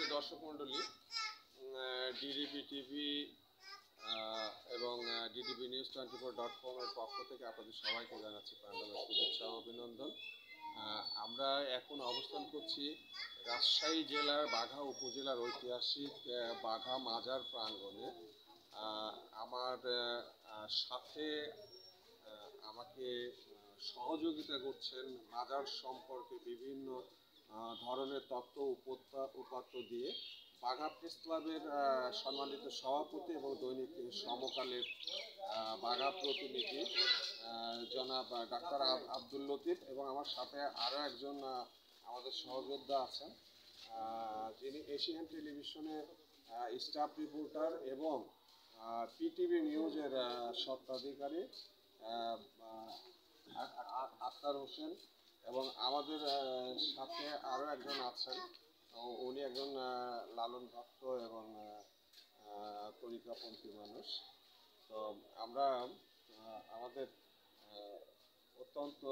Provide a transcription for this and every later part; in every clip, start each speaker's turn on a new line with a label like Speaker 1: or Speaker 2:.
Speaker 1: দর্শক মণ্ডলী, DDB TV এবং ডিডিবি নিউজ 24.com এর পক্ষ থেকে আপনাদের সবাইকে জানাচ্ছি প্রাণঢালা শুভেচ্ছা ও অভিনন্দন। আমরা এখন অবস্থান করছি রাজশাহী জেলার বাঘা উপজেলার ঐতিহাসিক বাঘা মাজার প্রাঙ্গণে। আমার সাথে আমাকে সহযোগিতা করছেন মাজার সম্পর্কে বিভিন্ন ধরনের তথ্য উপাত্ত দিয়ে বাঘা প্রেস ক্লাবের সম্মানিত সভাপতি এবং দৈনিক সমকালের বাঘা প্রতিনিধি জনাব ডাক্তার আব্দুল লতিফ, এবং আমার সাথে আরও একজন আমাদের সহযোদ্ধা আছেন যিনি এশিয়ান টেলিভিশনের স্টাফ রিপোর্টার এবং পিটিভি নিউজের স্বত্বাধিকারী আখতার হোসেন, এবং আমাদের সাথে আরও একজন আছেন, উনি একজন লালন ভক্ত এবং তরিকাপন্থী মানুষ। তো আমরা আমাদের অত্যন্ত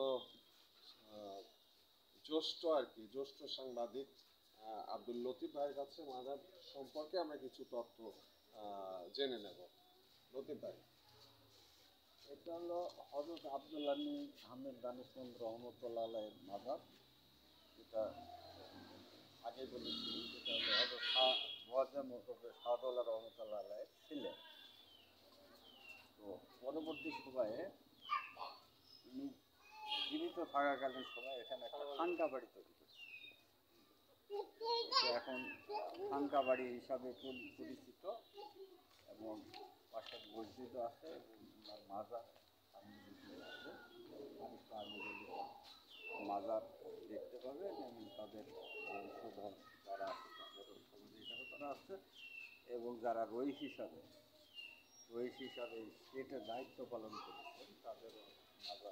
Speaker 1: জ্যেষ্ঠ সাংবাদিক আব্দুল লতিফ ভাইয়ের কাছে মাজার সম্পর্কে আমরা কিছু তথ্য জেনে নেব। লতিফ ভাই,
Speaker 2: এটা হলো হযরত আব্দুল্লাহ আহমেদ দানিশমন্দ রহমতুল্লাহ আলাইহির মাজার, যেটা আগে বলেছি, যেটা হলো হযরত মুআজ্জম মুরতজা শাহদৌলা রহমতুল্লাহ আলাইহির ছিলেন। তো পরবর্তী সময়ে তিনি জীবিত থাকাকালীন সময় এখানে একটা খানকা বাড়ি তৈরি করেছে। এখন খানকা বাড়ি হিসাবে পরিচিত, এবং পাশে মসজিদও আছে এবং ওনার মাজার আছে। মাজার দেখতে পাবেন এবং তাদের বংশধর যারা আছে তাদের সমাধিকারও করা আছে, এবং যারা রইস হিসাবে স্টেটের দায়িত্ব পালন করেছেন তাদেরও মাজার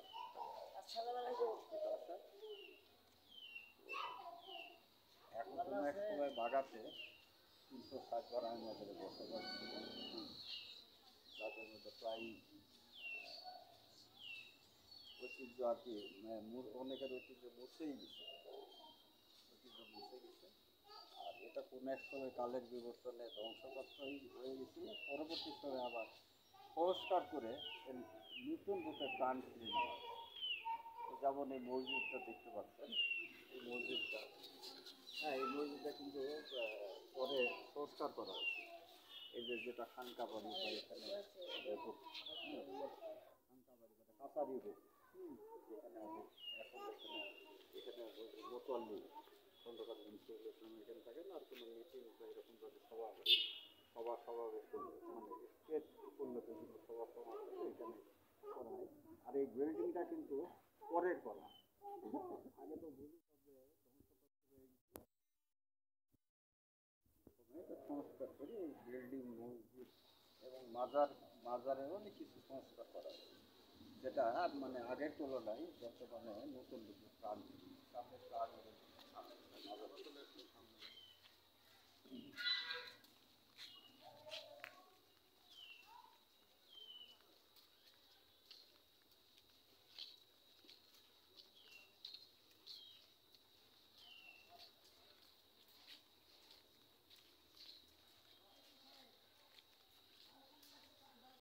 Speaker 2: আছে। এখন এক সময় বাগাতে 360 জন আমাদের বসবাস ছিল, তাদের মধ্যে প্রায় ঐতিহ্য আর কি অনেকের ঐতিহ্য মুছেই গেছে। আর এটা কোনো এক সময় কালের বিবর্তনে ধ্বংসপ্রাপ্ত হয়ে গেছিল। পরবর্তী সময়ে আবার সংস্কার করে নতুন রূপে প্রাণ ফিরে নেওয়া। যেমন এই মসজিদটা দেখতে পাচ্ছেন, এই মসজিদটা কিন্তু পরে সংস্কার করা হয়েছে। এই যেটা খানকা বাড়ি বা এখানে খানকা বাড়ি মানে কাছারি রূপ, যেখানে এখন এখানে মোতোয়াল্লি খন্দকার মনসুর ইসলাম এখানে থাকেন, আর কোনো মিটিং বা এরকমভাবে সমাবেশ করলে মানে স্টেট উন্নত কোনো সমাবেশ এখানে করা হয়। আর এই বিল্ডিংটা কিন্তু পরের করা, আগে তো সংস্কার করে এই বিল্ডিং, মসজিদ এবং মাজারের অনেক কিছু সংস্কার করা হয়, যেটা মানে আগের তুলনায় বর্তমানে নতুন রূপে প্রাণ সামনে প্রাণ